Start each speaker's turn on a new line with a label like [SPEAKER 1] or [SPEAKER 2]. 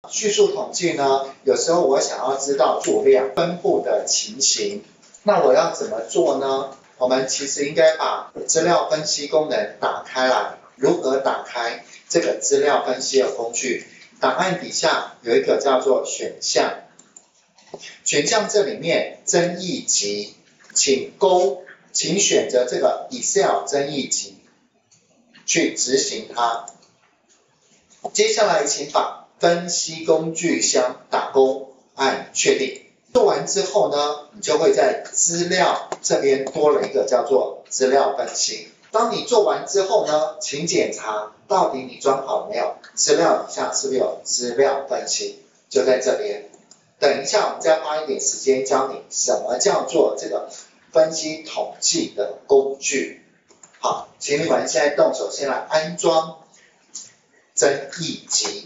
[SPEAKER 1] 叙述统计呢，有时候我想要知道数量分布的情形，那我要怎么做呢？我们其实应该把资料分析功能打开来。如何打开这个资料分析的工具？档案底下有一个叫做选项，选项这里面增益集，请选择这个 Excel 增益集去执行它。接下来请把分析工具箱打勾，按确定。做完之后呢，你就会在资料这边多了一个叫做资料分析。当你做完之后呢，请检查到底你装好了没有？资料底下是不是有资料分析？就在这边。等一下我们再花一点时间教你什么叫做这个分析统计的工具。好，请你们现在动手先来安装增益集。